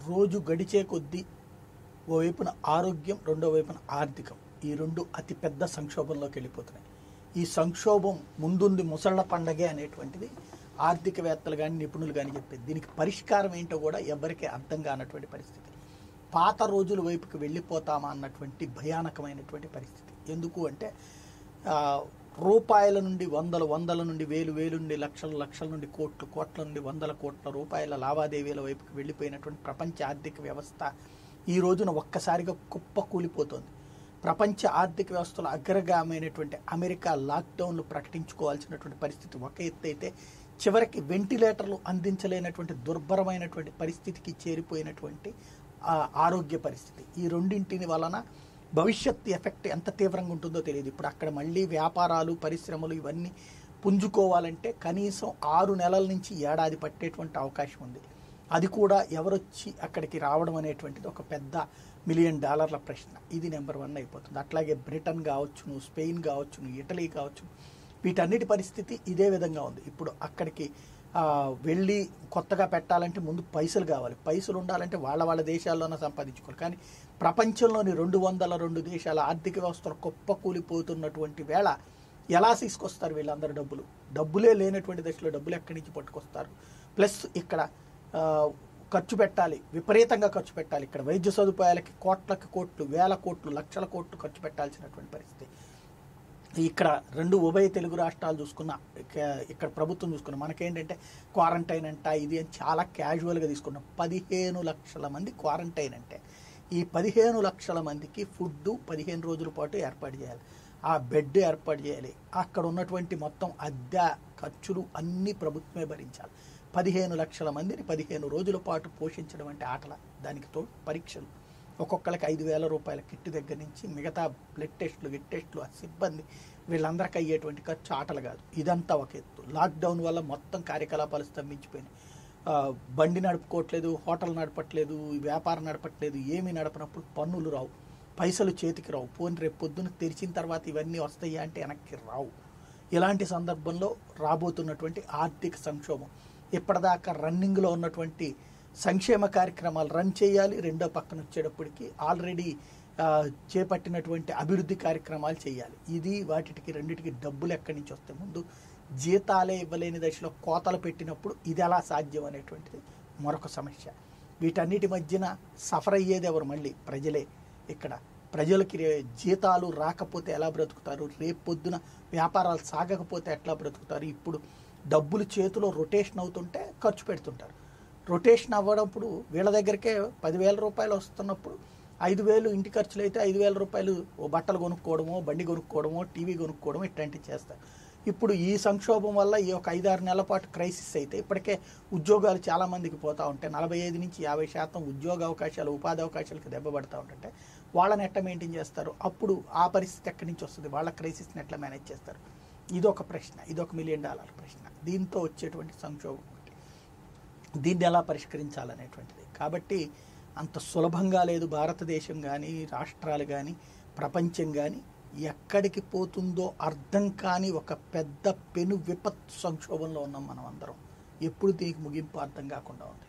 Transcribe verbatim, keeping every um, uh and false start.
రోజు గడిచే కొద్దీ ఓవైపున ఆరోగ్యం, రెండో వైపున ఆర్థికం, ఈ రెండు అతిపెద్ద సంక్షోభంలోకి వెళ్ళిపోతున్నాయి. ఈ సంక్షోభం ముందుంది ముసళ్ల పండగే అనేటువంటిది ఆర్థికవేత్తలు కానీ నిపుణులు కానీ చెప్పేది. దీనికి పరిష్కారం ఏంటో కూడా ఎవరికీ అర్థం కానటువంటి పరిస్థితి. పాత రోజుల వైపుకి వెళ్ళిపోతామా అన్నటువంటి భయానకమైనటువంటి పరిస్థితి. ఎందుకు అంటే రూపాయల నుండి వందల వందల నుండి వేలు వేలు నుండి లక్షల లక్షల నుండి కోట్లు కోట్ల నుండి వందల కోట్ల రూపాయల లావాదేవీల వైపుకి వెళ్ళిపోయినటువంటి ప్రపంచ ఆర్థిక వ్యవస్థ ఈ రోజున ఒక్కసారిగా కుప్ప కూలిపోతుంది. ప్రపంచ ఆర్థిక వ్యవస్థలో అగ్రగామైనటువంటి అమెరికా లాక్డౌన్లు ప్రకటించుకోవాల్సినటువంటి పరిస్థితి ఒక ఎత్తు అయితే, చివరికి వెంటిలేటర్లు అందించలేనటువంటి దుర్భరమైనటువంటి పరిస్థితికి చేరిపోయినటువంటి ఆరోగ్య పరిస్థితి. ఈ రెండింటిని వలన భవిష్యత్ ఎఫెక్ట్ ఎంత తీవ్రంగా ఉంటుందో తెలియదు. ఇప్పుడు అక్కడ మళ్ళీ వ్యాపారాలు, పరిశ్రమలు ఇవన్నీ పుంజుకోవాలంటే కనీసం ఆరు నెలల నుంచి ఏడాది పట్టేటువంటి అవకాశం ఉంది. అది కూడా ఎవరొచ్చి అక్కడికి రావడం అనేటువంటిది ఒక పెద్ద మిలియన్ డాలర్ల ప్రశ్న. ఇది నెంబర్ వన్ అయిపోతుంది. అట్లాగే బ్రిటన్ కావచ్చును, స్పెయిన్ కావచ్చును, ఇటలీ కావచ్చు, వీటన్నిటి పరిస్థితి ఇదే విధంగా ఉంది. ఇప్పుడు అక్కడికి వెళ్ళి కొత్తగా పెట్టాలంటే ముందు పైసలు కావాలి. పైసలు ఉండాలంటే వాళ్ళ వాళ్ళ దేశాల్లోనే సంపాదించుకోవాలి. కానీ ప్రపంచంలోని రెండు వందల రెండు దేశాల ఆర్థిక వ్యవస్థలు కుప్పకూలిపోతున్నటువంటి వేళ ఎలా తీసుకొస్తారు వీళ్ళందరూ డబ్బులు? డబ్బులే లేనటువంటి దశలో డబ్బులు ఎక్కడి నుంచి పట్టుకొస్తారు? ప్లస్ ఇక్కడ ఖర్చు పెట్టాలి, విపరీతంగా ఖర్చు పెట్టాలి. ఇక్కడ వైద్య సదుపాయాలకి కోట్లకి కోట్లు, వేల కోట్లు, లక్షల కోట్లు ఖర్చు పెట్టాల్సినటువంటి పరిస్థితి. ఇక్కడ రెండు ఉభయ తెలుగు రాష్ట్రాలు చూసుకున్న, ఇక్కడ ప్రభుత్వం చూసుకున్న, మనకేంటంటే క్వారంటైన్ అంట ఇది అని చాలా క్యాజువల్గా తీసుకున్నాం. పదిహేను లక్షల మంది క్వారంటైన్ అంటే ఈ పదిహేను లక్షల మందికి ఫుడ్ పదిహేను రోజుల పాటు ఏర్పాటు చేయాలి, ఆ బెడ్ ఏర్పాటు చేయాలి, అక్కడ ఉన్నటువంటి మొత్తం అద్దె ఖర్చులు అన్నీ ప్రభుత్వమే భరించాలి. పదిహేను లక్షల మందిని పదిహేను రోజుల పాటు పోషించడం అంటే ఆటల. దానికి తోడు పరీక్షలు, ఒక్కొక్కరికి ఐదు వేల రూపాయల కిట్టు దగ్గర నుంచి మిగతా బ్లడ్ టెస్టులు, గిట్ టెస్టులు, ఆ సిబ్బంది, వీళ్ళందరికీ అయ్యేటువంటి ఖర్చు ఆటలు కాదు. ఇదంతా ఒక ఎత్తు. లాక్డౌన్ వల్ల మొత్తం కార్యకలాపాలు స్తంభించిపోయినాయి. బండి నడుపుకోవట్లేదు, హోటల్ నడపట్లేదు, వ్యాపారం నడపట్లేదు, ఏమీ నడపనప్పుడు పన్నులు రావు, పైసలు చేతికి రావు. పోనీ రేపు పొద్దున్న తెరిచిన తర్వాత ఇవన్నీ వస్తాయా అంటే వెనక్కి రావు. ఇలాంటి సందర్భంలో రాబోతున్నటువంటి ఆర్థిక సంక్షోభం, ఇప్పటిదాకా రన్నింగ్లో ఉన్నటువంటి సంక్షేమ కార్యక్రమాలు రన్ చేయాలి, రెండో పక్కన వచ్చేటప్పటికి ఆల్రెడీ చేపట్టినటువంటి అభివృద్ధి కార్యక్రమాలు చేయాలి. ఇది వాటికి రెండింటికి డబ్బులు ఎక్కడి నుంచి వస్తాయి? ముందు జీతాలే ఇవ్వలేని దశలో కోతలు పెట్టినప్పుడు ఇది ఎలా సాధ్యం అనేటువంటిది మరొక సమస్య. వీటన్నిటి మధ్యన సఫర్ అయ్యేది ఎవరు? మళ్ళీ ప్రజలే. ఇక్కడ ప్రజలకి జీతాలు రాకపోతే ఎలా బ్రతుకుతారు? రేపు పొద్దున వ్యాపారాలు సాగకపోతే ఎట్లా బ్రతుకుతారు? ఇప్పుడు డబ్బులు చేతిలో రొటేషన్ అవుతుంటే ఖర్చు పెడుతుంటారు. రొటేషన్ అవ్వడప్పుడు వీళ్ళ దగ్గరికే పదివేల రూపాయలు వస్తున్నప్పుడు ఐదు వేలు ఇంటి ఖర్చులు అయితే ఐదు వేల రూపాయలు ఓ బట్టలు కొనుక్కోవడమో, బండి కొనుక్కోవడమో, టీవీ కొనుక్కోవడమో ఇట్లాంటివి చేస్తారు. ఇప్పుడు ఈ సంక్షోభం వల్ల ఈ ఒక ఐదారు నెలల పాటు క్రైసిస్ అయితే ఇప్పటికే ఉద్యోగాలు చాలామందికి పోతూ ఉంటాయి. నలభై ఐదు నుంచి యాభై శాతం ఉద్యోగ అవకాశాలు, ఉపాధి అవకాశాలకు దెబ్బపడతా ఉంటుంటే వాళ్ళని ఎట్లా మెయింటైన్ చేస్తారు? అప్పుడు ఆ పరిస్థితి ఎక్కడి నుంచి వస్తుంది? వాళ్ళ క్రైసిస్ని ఎట్లా మేనేజ్ చేస్తారు? ఇదొక ప్రశ్న, ఇదొక మిలియన్ డాలర్ ప్రశ్న. దీంతో వచ్చేటువంటి సంక్షోభం ఒకటి, దీన్ని ఎలా పరిష్కరించాలనేటువంటిది. కాబట్టి అంత సులభంగా లేదు. భారతదేశం కానీ, రాష్ట్రాలు కానీ, ప్రపంచం కానీ ఎక్కడికి పోతుందో అర్థం కాని ఒక పెద్ద పెను విపత్తు సంక్షోభంలో ఉన్నాం మనం అందరం. ఎప్పుడు దీనికి ముగింపు అర్థం కాకుండా ఉంది.